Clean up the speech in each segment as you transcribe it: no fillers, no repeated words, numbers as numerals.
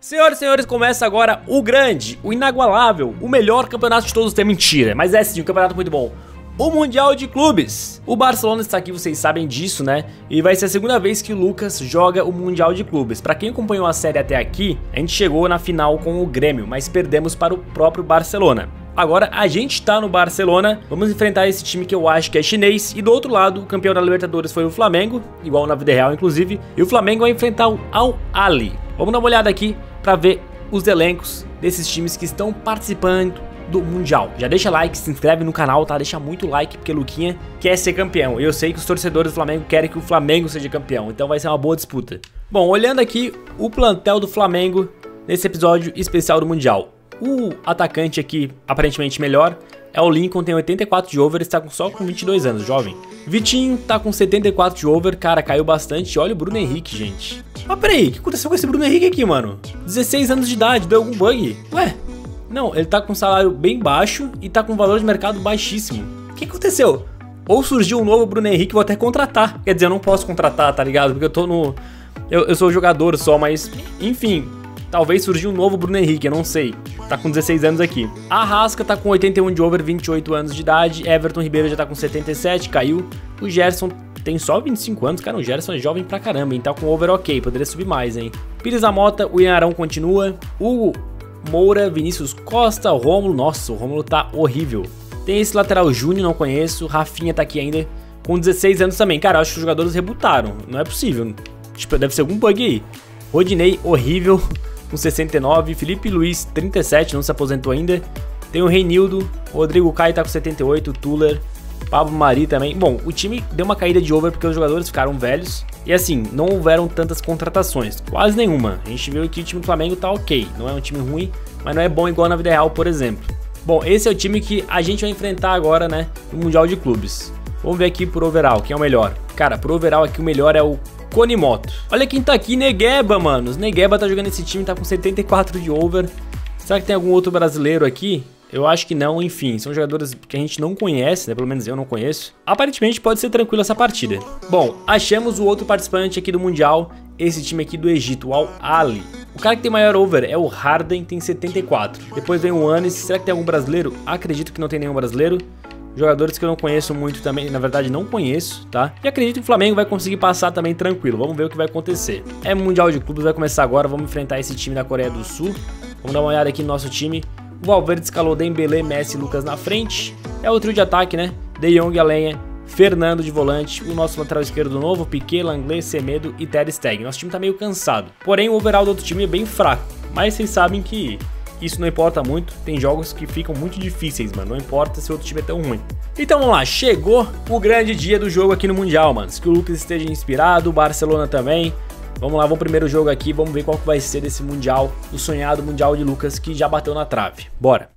Senhoras e senhores, começa agora o grande, o inagualável, o melhor campeonato de todos os tempos. Mentira, mas é sim, um campeonato muito bom. O Mundial de Clubes. O Barcelona está aqui, vocês sabem disso, né? E vai ser a segunda vez que o Lucas joga o Mundial de Clubes. Pra quem acompanhou a série até aqui, a gente chegou na final com o Grêmio, mas perdemos para o próprio Barcelona. Agora a gente tá no Barcelona, vamos enfrentar esse time que eu acho que é chinês. E do outro lado, o campeão da Libertadores foi o Flamengo, igual na vida real inclusive. E o Flamengo vai enfrentar o Al Ahly. Vamos dar uma olhada aqui pra ver os elencos desses times que estão participando do Mundial. Já deixa like, se inscreve no canal, tá? Deixa muito like porque o Luquinha quer ser campeão. E eu sei que os torcedores do Flamengo querem que o Flamengo seja campeão, então vai ser uma boa disputa. Bom, olhando aqui o plantel do Flamengo nesse episódio especial do Mundial. O atacante aqui, aparentemente melhor, é o Lincoln, tem 84 de over, está só com 22 anos, jovem. Vitinho tá com 74 de over, cara, caiu bastante. Olha o Bruno Henrique, gente. Mas peraí, o que aconteceu com esse Bruno Henrique aqui, mano? 16 anos de idade, deu algum bug? Ué? Não, ele tá com um salário bem baixo e tá com um valor de mercado baixíssimo. O que aconteceu? Ou surgiu um novo Bruno Henrique, vou até contratar. Quer dizer, eu não posso contratar, tá ligado? Porque eu tô no... Eu sou jogador só, mas... Enfim, talvez surgiu um novo Bruno Henrique, eu não sei. Tá com 16 anos aqui. Arrasca tá com 81 de over, 28 anos de idade. Everton Ribeiro já tá com 77, caiu. O Gerson tem só 25 anos, cara, o Gerson é jovem pra caramba, hein? Tá com over ok, poderia subir mais, hein? Pires da Mota, o Ian Arão continua. O Moura, Vinícius Costa, o Rômulo, nossa, o Rômulo tá horrível. Tem esse lateral Júnior, não conheço. Rafinha tá aqui ainda, com 16 anos também. Cara, eu acho que os jogadores rebutaram, não é possível. Tipo, deve ser algum bug aí. Rodinei, horrível, com 69. Felipe Luiz, 37, não se aposentou ainda. Tem o Reinildo, o Rodrigo Caio tá com 78, o Tuller, Pablo Mari também. Bom, o time deu uma caída de over porque os jogadores ficaram velhos. E assim, não houveram tantas contratações, quase nenhuma. A gente viu que o time do Flamengo tá ok, não é um time ruim, mas não é bom igual na vida real, por exemplo. Bom, esse é o time que a gente vai enfrentar agora, né, no Mundial de Clubes. Vamos ver aqui por overall, quem é o melhor. Cara, por overall aqui o melhor é o Konimoto. Olha quem tá aqui, Negueba, manos. Negueba tá jogando esse time, tá com 74 de over. Será que tem algum outro brasileiro aqui? Eu acho que não, enfim, são jogadores que a gente não conhece, né? Pelo menos eu não conheço. Aparentemente pode ser tranquilo essa partida. Bom, achamos o outro participante aqui do Mundial, esse time aqui do Egito, o Al Ahly. O cara que tem maior over é o Harden, tem 74. Depois vem o Anis. Será que tem algum brasileiro? Acredito que não tem nenhum brasileiro. Jogadores que eu não conheço muito também, na verdade não conheço, tá? E acredito que o Flamengo vai conseguir passar também tranquilo, vamos ver o que vai acontecer. É Mundial de Clubes, vai começar agora, vamos enfrentar esse time da Coreia do Sul. Vamos dar uma olhada aqui no nosso time. O Valverde escalou Dembélé, Messi e Lucas na frente. É o trio de ataque, né? De Jong, Alenha, Fernando de volante. O nosso lateral esquerdo novo, Piqué, Langley, Semedo e Ter Stegen. Nosso time tá meio cansado. Porém, o overall do outro time é bem fraco. Mas vocês sabem que isso não importa muito. Tem jogos que ficam muito difíceis, mano. Não importa se o outro time é tão ruim. Então vamos lá, chegou o grande dia do jogo aqui no Mundial, mano. Que o Lucas esteja inspirado, o Barcelona também. Vamos lá, vamos pro primeiro jogo aqui, vamos ver qual que vai ser desse Mundial, o sonhado Mundial de Lucas, que já bateu na trave. Bora!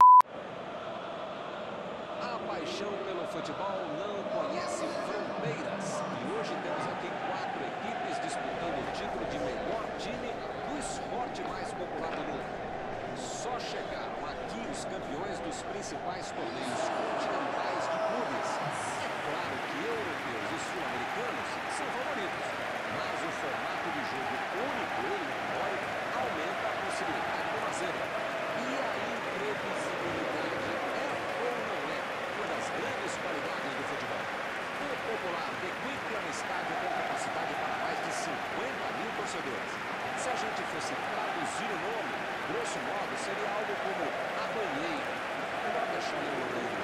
A paixão pelo futebol não conhece fronteiras. E hoje temos aqui 4 equipes disputando o título de melhor time do esporte mais popular do mundo. Só chegaram aqui os campeões dos principais torneios continentais de clubes. É claro que europeus e sul-americanos são favoritos, mas o formato de jogo único e eliminatório aumenta a possibilidade de uma zebra. E a imprevisibilidade é ou não é uma das grandes qualidades do futebol. O popular The Quick é um estádio com capacidade para mais de 50.000 torcedores. Se a gente fosse traduzir o nome, grosso modo, seria algo como a banheira. Melhor deixar ele no banheiro.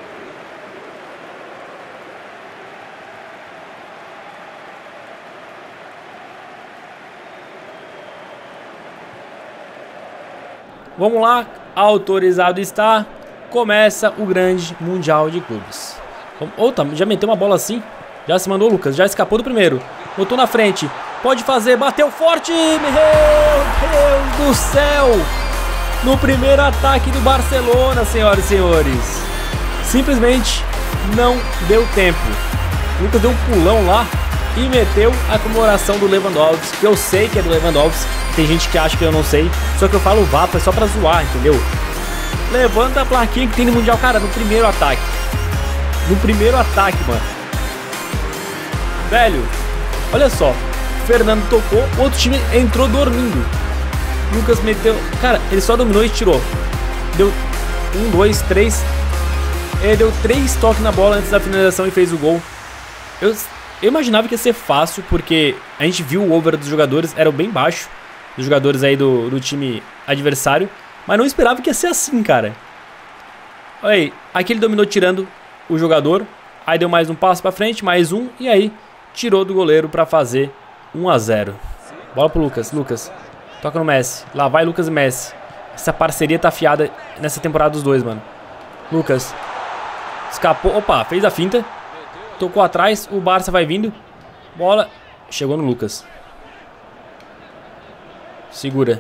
Vamos lá, autorizado está, começa o grande Mundial de Clubes. Tá, já meteu uma bola assim, já se mandou o Lucas, já escapou do primeiro, botou na frente, pode fazer, bateu forte, meu Deus do céu, no primeiro ataque do Barcelona, senhoras e senhores, simplesmente não deu tempo. O Lucas deu um pulão lá e meteu a comemoração do Lewandowski, que eu sei que é do Lewandowski. Tem gente que acha que eu não sei, só que eu falo vapo, é só pra zoar, entendeu? Levanta a plaquinha que tem no Mundial, cara, no primeiro ataque. No primeiro ataque, mano. Velho, olha só. Fernando tocou, o outro time entrou dormindo. Lucas meteu... Cara, ele só dominou e tirou. Deu 1, 2, 3. Ele deu 3 toques na bola antes da finalização e fez o gol. Eu imaginava que ia ser fácil, porque a gente viu o over dos jogadores, era bem baixo. Dos jogadores aí do time adversário. Mas não esperava que ia ser assim, cara. Olha aí, aqui ele dominou tirando o jogador. Aí deu mais um passo pra frente, mais um. E aí, tirou do goleiro pra fazer 1 a 0. Bola pro Lucas, Lucas. Toca no Messi. Lá vai Lucas e Messi. Essa parceria tá afiada nessa temporada dos dois, mano. Lucas. Escapou. Opa, fez a finta. Tocou atrás. O Barça vai vindo. Bola. Chegou no Lucas. Segura.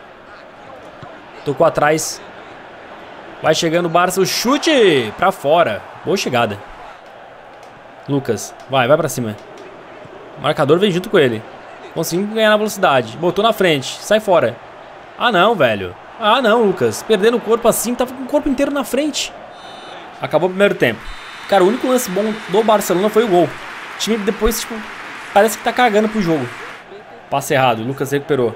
Tocou atrás. Vai chegando o Barça. O chute pra fora. Boa chegada. Lucas. Vai pra cima. O marcador vem junto com ele. Conseguimos ganhar na velocidade. Botou na frente. Sai fora. Ah, não, velho. Ah, não, Lucas. Perdendo o corpo assim. Tava com o corpo inteiro na frente. Acabou o primeiro tempo. Cara, o único lance bom do Barcelona foi o gol. O time depois, tipo, parece que tá cagando pro jogo. Passe errado. Lucas recuperou.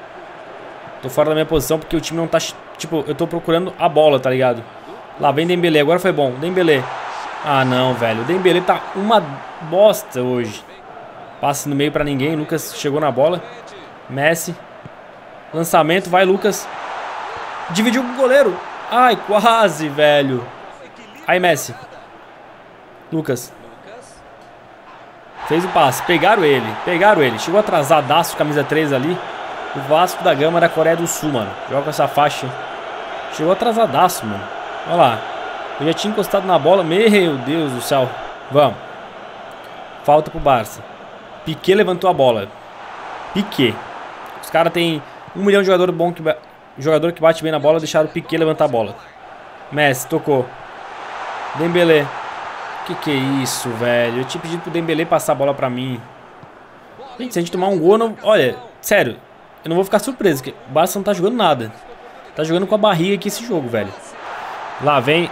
Tô fora da minha posição porque o time não tá... Tipo, eu tô procurando a bola, tá ligado? Lá vem Dembélé. Agora foi bom. Dembélé. Ah, não, velho. O Dembélé tá uma bosta hoje. Passe no meio pra ninguém. Lucas chegou na bola. Messi. Lançamento. Vai, Lucas. Dividiu com o goleiro. Ai, quase, velho. Aí, Messi. Lucas. Fez o passe. Pegaram ele. Pegaram ele. Chegou atrasadaço, camisa 3 ali. O Vasco da Gama da Coreia do Sul, mano. Joga com essa faixa. Chegou atrasadaço, mano. Olha lá. Eu já tinha encostado na bola. Meu Deus do céu. Vamos. Falta pro Barça. Piqué levantou a bola. Piqué. Os caras têm 1 milhão de jogador bom jogador que bate bem na bola. Deixaram o Piqué levantar a bola. Messi tocou. Dembélé. Que é isso, velho? Eu tinha pedido pro Dembélé passar a bola pra mim. Gente, se a gente tomar um gol, não... Olha, sério. Eu não vou ficar surpreso, porque o Barça não tá jogando nada. Tá jogando com a barriga aqui esse jogo, velho. Lá vem.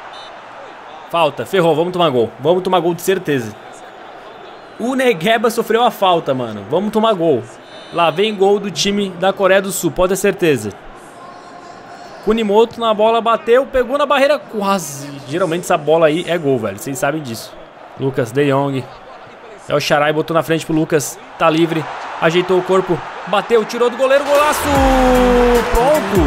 Falta, ferrou, vamos tomar gol. Vamos tomar gol de certeza. O Negueba sofreu a falta, mano. Vamos tomar gol. Lá vem gol do time da Coreia do Sul, pode ter certeza. Kunimoto na bola, bateu, pegou na barreira, quase. Geralmente essa bola aí é gol, velho. Vocês sabem disso. Lucas, De Jong. É o Xarai, botou na frente pro Lucas. Tá livre. Ajeitou o corpo. Bateu, tirou do goleiro, golaço! Pronto!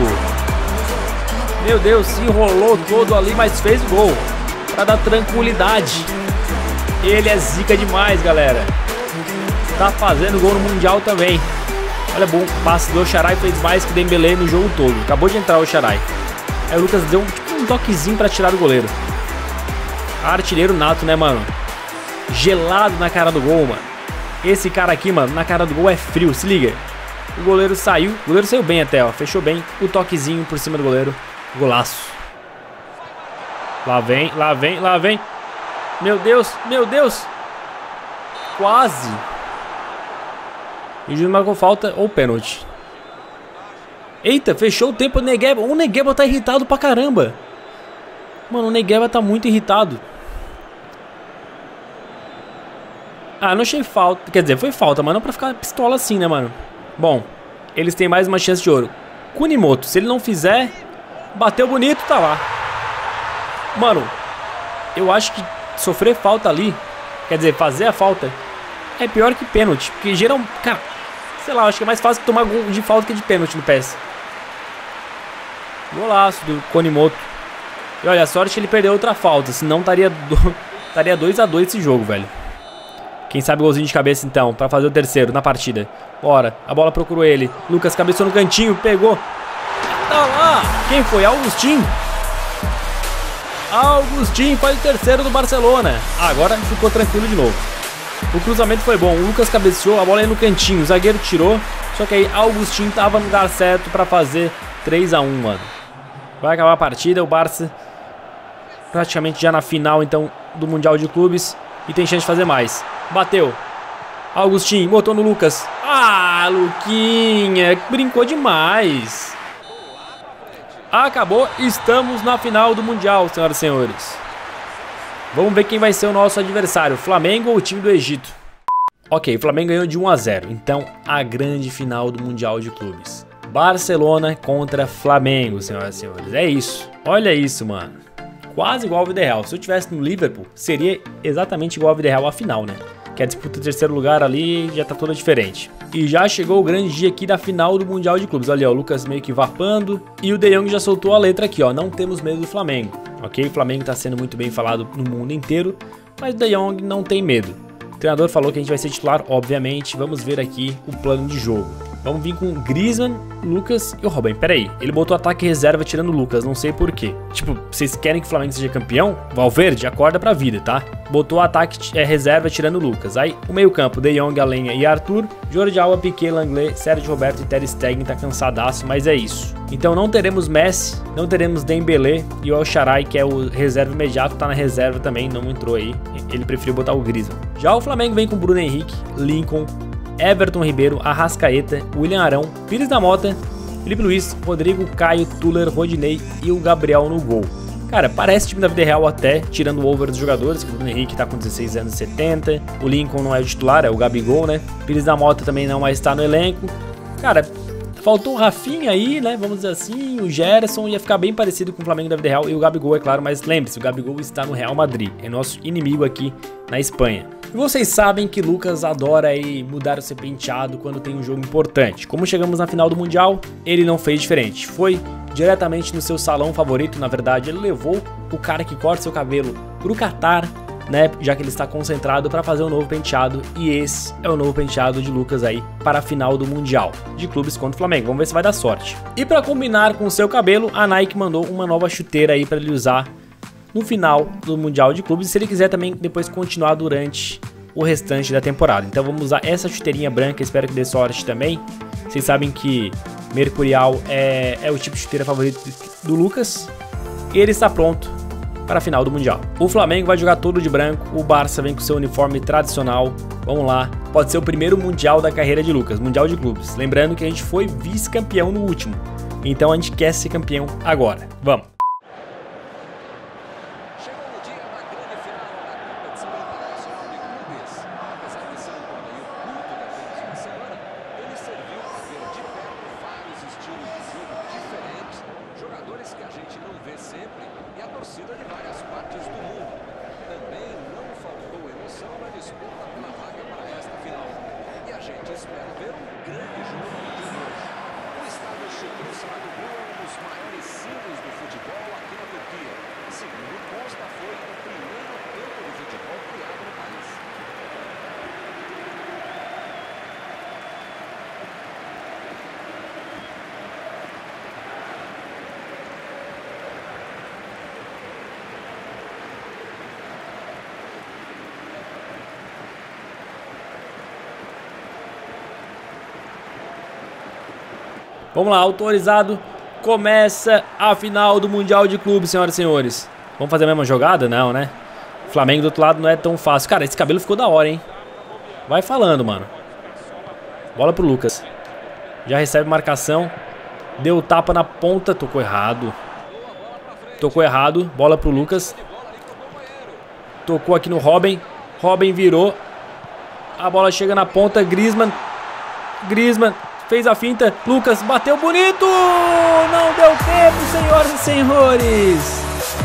Meu Deus, se enrolou todo ali, mas fez o gol. Pra dar tranquilidade. Ele é zica demais, galera. Tá fazendo gol no Mundial também. Olha, bom passe do Xarai, fez mais que o Dembélé no jogo todo. Acabou de entrar o Xarai. Aí o Lucas deu um toquezinho pra tirar do goleiro. Artilheiro nato, né, mano? Gelado na cara do gol, mano. Esse cara aqui, mano, na cara do gol é frio, se liga. O goleiro saiu. O goleiro saiu bem até, ó. Fechou bem. O toquezinho por cima do goleiro. Golaço. Lá vem, lá vem, lá vem. Meu Deus, meu Deus. Quase. E o juiz marcou falta ou pênalti. Eita, fechou o tempo. O Negueba. O Negueba tá irritado pra caramba. Mano, o Negueba tá muito irritado. Ah, não achei falta. Quer dizer, foi falta, mas não pra ficar pistola assim, né, mano? Bom, eles têm mais uma chance de ouro. Kunimoto, se ele não fizer, bateu bonito, tá lá. Mano, eu acho que sofrer falta ali, quer dizer, fazer a falta, é pior que pênalti. Porque geral, cara, sei lá, acho que é mais fácil tomar gol de falta que de pênalti no PES. Golaço do Kunimoto. E olha, a sorte ele perdeu outra falta, senão estaria 2 a 2 esse jogo, velho. Quem sabe golzinho de cabeça então, pra fazer o terceiro na partida. Bora, a bola procurou ele. Lucas cabeçou no cantinho, pegou. Tá lá, quem foi? Augustin. Augustin faz o terceiro do Barcelona. Agora ficou tranquilo de novo. O cruzamento foi bom, o Lucas cabeceou, a bola ia no cantinho, o zagueiro tirou. Só que aí Augustin tava no lugar certo pra fazer 3 a 1, mano. Vai acabar a partida, o Barça praticamente já na final então do Mundial de Clubes. E tem chance de fazer mais. Bateu. Augustin botou no Lucas. Ah, Luquinha, brincou demais. Acabou, estamos na final do Mundial, senhoras e senhores. Vamos ver quem vai ser o nosso adversário, Flamengo ou o time do Egito. Ok, o Flamengo ganhou de 1 a 0, então a grande final do Mundial de Clubes. Barcelona contra Flamengo, senhoras e senhores. É isso. Olha isso, mano. Quase igual ao vida real. Se eu tivesse no Liverpool, seria exatamente igual ao vida real a final, né? Que a disputa do terceiro lugar ali já tá toda diferente. E já chegou o grande dia aqui da final do Mundial de Clubes. Olha, ó, o Lucas meio que vapando. E o De Jong já soltou a letra aqui, ó. Não temos medo do Flamengo. Ok? O Flamengo tá sendo muito bem falado no mundo inteiro. Mas o De Jong não tem medo. O treinador falou que a gente vai ser titular, obviamente. Vamos ver aqui o plano de jogo. Vamos vir com Griezmann, Lucas e o Robben. Pera aí, ele botou ataque reserva tirando o Lucas, não sei porquê. Tipo, vocês querem que o Flamengo seja campeão? Valverde, acorda pra vida, tá? Botou ataque reserva tirando o Lucas. Aí, o meio campo, De Jong, Alenha e Arthur. Jordi Alba, Piqué, Lenglet, Sérgio Roberto e Ter Stegen tá cansadaço, mas é isso. Então não teremos Messi, não teremos Dembélé e o El Shaarawy, que é o reserva imediato, tá na reserva também, não entrou aí. Ele preferiu botar o Griezmann. Já o Flamengo vem com Bruno Henrique, Lincoln, Everton Ribeiro, Arrascaeta, William Arão, Pires da Mota, Felipe Luiz, Rodrigo, Caio, Tuller, Rodinei e o Gabriel no gol. Cara, parece time da vida real até, tirando o over dos jogadores, que o Bruno Henrique tá com 16 anos e 70, o Lincoln não é o titular, é o Gabigol, né? Pires da Mota também não mais tá no elenco. Cara, faltou o Rafinha aí, né? Vamos dizer assim, o Gerson ia ficar bem parecido com o Flamengo da vida real e o Gabigol, é claro, mas lembre-se, o Gabigol está no Real Madrid, é nosso inimigo aqui na Espanha. E vocês sabem que Lucas adora aí mudar o seu penteado quando tem um jogo importante. Como chegamos na final do Mundial, ele não fez diferente. Foi diretamente no seu salão favorito, na verdade, ele levou o cara que corta seu cabelo pro Catar, né, já que ele está concentrado para fazer um novo penteado, e esse é o novo penteado de Lucas aí para a final do Mundial de Clubes contra o Flamengo. Vamos ver se vai dar sorte. E para combinar com o seu cabelo, a Nike mandou uma nova chuteira aí para ele usar no final do Mundial de Clubes, se ele quiser também depois continuar durante o restante da temporada. Então vamos usar essa chuteirinha branca, espero que dê sorte também. Vocês sabem que Mercurial é o tipo de chuteira favorito do Lucas, e ele está pronto para a final do Mundial. O Flamengo vai jogar todo de branco, o Barça vem com seu uniforme tradicional. Vamos lá, pode ser o primeiro Mundial da carreira de Lucas, Mundial de Clubes. Lembrando que a gente foi vice-campeão no último, então a gente quer ser campeão agora. Vamos! Que a gente não vê sempre e a torcida de várias partes do mundo. Também não faltou emoção na disputa pela vaga para esta final. E a gente espera ver um grande jogo de hoje. O estádio Şükrü Saracoğlu é um dos maiores símbolos do futebol aqui na Turquia. Segundo consta, foi o primeiro campo de futebol criado no país. Vamos lá, autorizado, começa a final do Mundial de Clubes, senhoras e senhores. Vamos fazer a mesma jogada? Não, né? O Flamengo do outro lado não é tão fácil. Cara, esse cabelo ficou da hora, hein? Vai falando, mano. Bola pro Lucas. Já recebe marcação. Deu tapa na ponta, tocou errado. Tocou errado, bola pro Lucas. Tocou aqui no Robben. Robben virou. A bola chega na ponta, Griezmann. Griezmann. Fez a finta, Lucas bateu bonito! Não deu tempo, senhoras e senhores!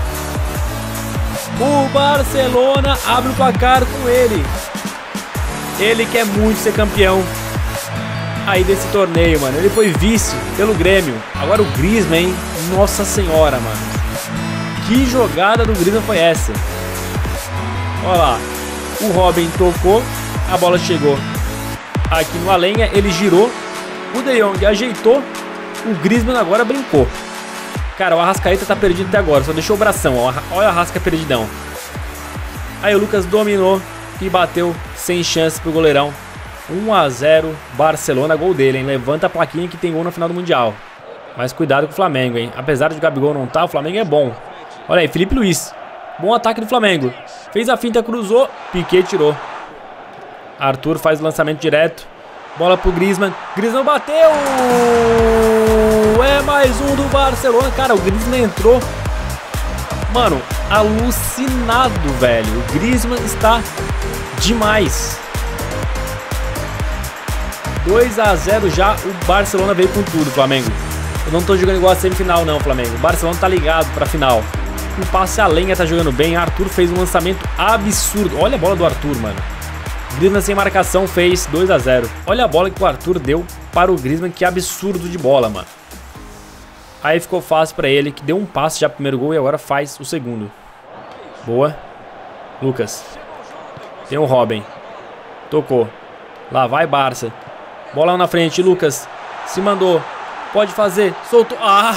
O Barcelona abre o placar com ele. Ele quer muito ser campeão aí desse torneio, mano. Ele foi vice pelo Grêmio. Agora o Griezmann, hein? Nossa senhora, mano. Que jogada do Griezmann foi essa? Olha lá. O Robben tocou, a bola chegou aqui no Alenha, ele girou. O De Jong ajeitou, o Griezmann agora brincou. Cara, o Arrascaeta tá perdido até agora, só deixou o bração, ó. Olha o Arrasca perdidão. Aí o Lucas dominou e bateu sem chance pro goleirão. 1 a 0 Barcelona, gol dele, hein? Levanta a plaquinha que tem gol na final do Mundial. Mas cuidado com o Flamengo, hein? Apesar de o Gabigol não tá, o Flamengo é bom. Olha aí, Felipe Luiz. Bom ataque do Flamengo. Fez a finta, cruzou, Piqué tirou. Arthur faz o lançamento direto. Bola pro Griezmann. Griezmann bateu! É mais um do Barcelona. Cara, o Griezmann entrou. Mano, alucinado, velho. O Griezmann está demais. 2 a 0 já, o Barcelona veio com tudo, Flamengo. Eu não tô jogando igual a semifinal não, Flamengo. O Barcelona tá ligado pra final. O passe a lenha tá jogando bem. Arthur fez um lançamento absurdo. Olha a bola do Arthur, mano. Griezmann sem marcação fez 2 a 0. Olha a bola que o Arthur deu para o Griezmann. Que absurdo de bola, mano. Aí ficou fácil pra ele, que deu um passe já pro primeiro gol e agora faz o segundo. Boa. Lucas. Tem o Robin. Tocou. Lá vai Barça. Bola na frente, Lucas. Se mandou. Pode fazer. Soltou. Ah!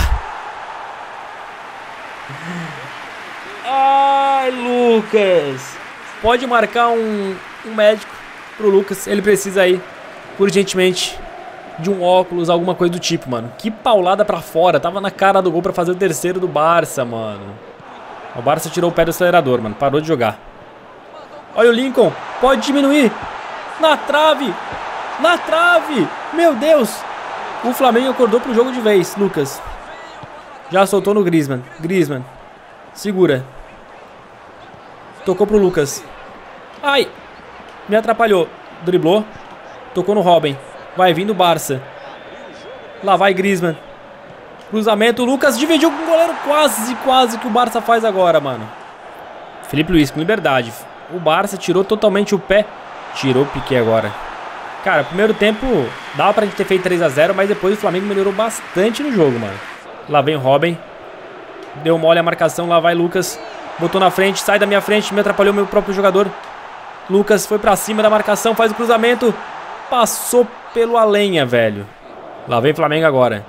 Ai, Lucas. Pode marcar um médico pro Lucas. Ele precisa aí, urgentemente, de um óculos, alguma coisa do tipo, mano. Que paulada pra fora. Tava na cara do gol pra fazer o terceiro do Barça, mano. O Barça tirou o pé do acelerador, mano. Parou de jogar. Olha o Lincoln. Pode diminuir. Na trave. Na trave. Meu Deus. O Flamengo acordou pro jogo de vez, Lucas. Já soltou no Griezmann. Griezmann. Segura. Tocou pro Lucas. Ai. Me atrapalhou. Driblou. Tocou no Robin. Vai vindo o Barça. Lá vai Griezmann. Cruzamento. Lucas dividiu com o goleiro. Quase que o Barça faz agora, mano. Felipe Luiz com liberdade. O Barça tirou totalmente o pé. Tirou o Piqué agora. Cara, primeiro tempo dava pra gente ter feito 3 a 0, mas depois o Flamengo melhorou bastante no jogo, mano. Lá vem o Robin. Deu mole a marcação, lá vai Lucas. Botou na frente, sai da minha frente, me atrapalhou meu próprio jogador. Lucas foi pra cima da marcação, faz o cruzamento. Passou pelo Alenha, velho. Lá vem Flamengo agora.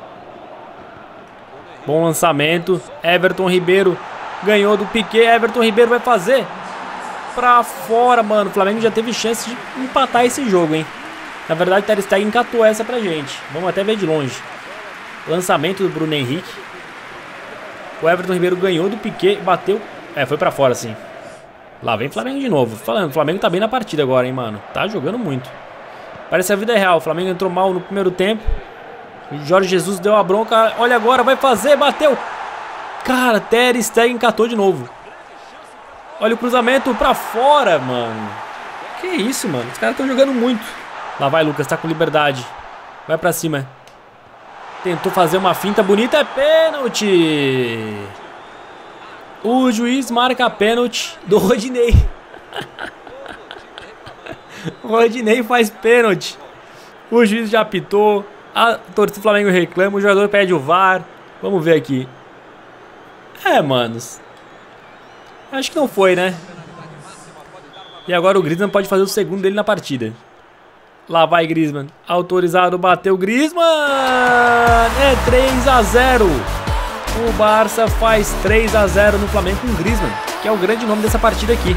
Bom lançamento. Everton Ribeiro ganhou do Piqué. Everton Ribeiro vai fazer pra fora, mano. O Flamengo já teve chance de empatar esse jogo, hein. Na verdade, o Ter Stegen encatou essa pra gente. Vamos até ver de longe. Lançamento do Bruno Henrique. O Everton Ribeiro ganhou do Piqué, bateu. Foi pra fora, sim. Lá vem Flamengo de novo. Falando, o Flamengo tá bem na partida agora, hein, mano. Tá jogando muito. Parece a vida é real. O Flamengo entrou mal no primeiro tempo. O Jorge Jesus deu a bronca. Olha agora, vai fazer, bateu. Cara, Ter Stegen encatou de novo. Olha o cruzamento pra fora, mano. Que isso, mano. Os caras estão jogando muito. Lá vai Lucas, tá com liberdade. Vai pra cima. Tentou fazer uma finta bonita. É pênalti. O juiz marca a pênalti do Rodinei. O Rodinei faz pênalti. O juiz já apitou. A torcida do Flamengo reclama. O jogador pede o VAR. Vamos ver aqui. Manos. Acho que não foi, né? E agora o Griezmann pode fazer o segundo dele na partida. Lá vai Griezmann. Autorizado, bateu Griezmann. É 3 a 0. O Barça faz 3 a 0 no Flamengo com Griezmann, que é o grande nome dessa partida aqui.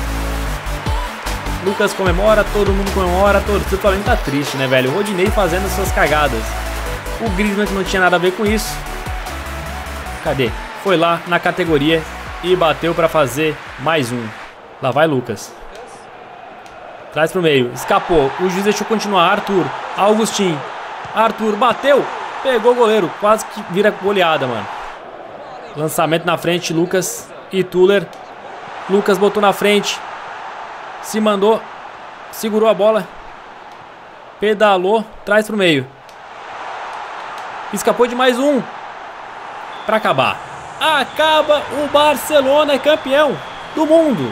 Lucas comemora, todo mundo comemora. A torcida do Flamengo tá triste, né, velho? O Rodinei fazendo suas cagadas. O Griezmann, que não tinha nada a ver com isso. Cadê? Foi lá na categoria e bateu pra fazer mais um. Lá vai Lucas. Traz pro meio, escapou. O juiz deixou continuar. Arthur, Augustin. Arthur bateu, pegou o goleiro. Quase que vira goleada, mano. Lançamento na frente, Lucas e Tuller. Lucas botou na frente. Se mandou. Segurou a bola. Pedalou, traz pro meio. Escapou de mais um. Pra acabar. Acaba, o Barcelona é campeão do mundo.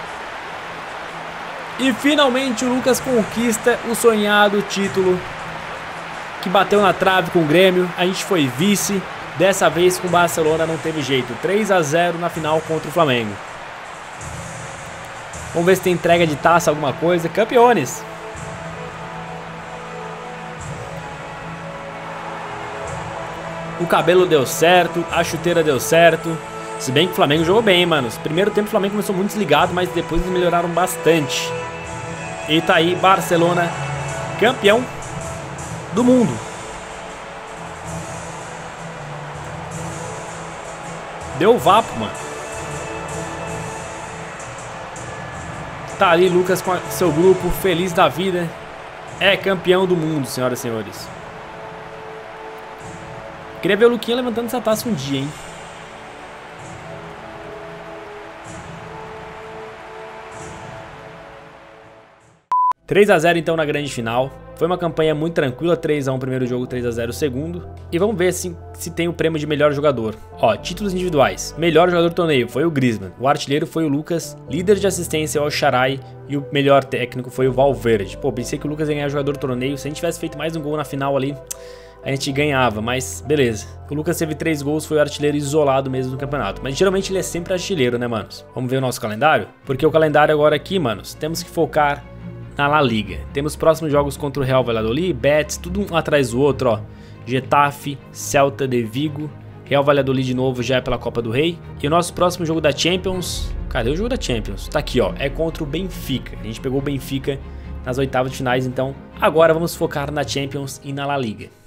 E finalmente o Lucas conquista o sonhado título que bateu na trave com o Grêmio. A gente foi vice. Dessa vez com o Barcelona não teve jeito. 3 a 0 na final contra o Flamengo. Vamos ver se tem entrega de taça, alguma coisa. Campeões. O cabelo deu certo, a chuteira deu certo. Se bem que o Flamengo jogou bem, mano. Primeiro tempo o Flamengo começou muito desligado, mas depois eles melhoraram bastante. E tá aí, Barcelona, campeão do mundo. Deu vapo, mano. Tá ali Lucas com seu grupo, feliz da vida. É campeão do mundo, senhoras e senhores. Queria ver o Luquinha levantando essa taça um dia, hein? (3 a 0) então na grande final. Foi uma campanha muito tranquila, 3 a 1 o primeiro jogo, 3 a 0 o segundo. E vamos ver assim, se tem o prêmio de melhor jogador. Ó, títulos individuais. Melhor jogador do torneio foi o Griezmann. O artilheiro foi o Lucas. Líder de assistência é o Sharai. E o melhor técnico foi o Valverde. Pô, pensei que o Lucas ia ganhar o jogador do torneio. Se a gente tivesse feito mais um gol na final ali, a gente ganhava, mas beleza. O Lucas teve 3 gols, foi o artilheiro isolado mesmo no campeonato. Mas geralmente ele é sempre artilheiro, né, manos? Vamos ver o nosso calendário? Porque o calendário agora aqui, manos, temos que focar na La Liga. Temos próximos jogos contra o Real Valladolid, Betis, tudo um atrás do outro, ó. Getafe, Celta de Vigo, Real Valladolid de novo já é pela Copa do Rei. E o nosso próximo jogo da Champions... Cadê o jogo da Champions? Tá aqui, ó. É contra o Benfica. A gente pegou o Benfica nas oitavas de finais, então agora vamos focar na Champions e na La Liga.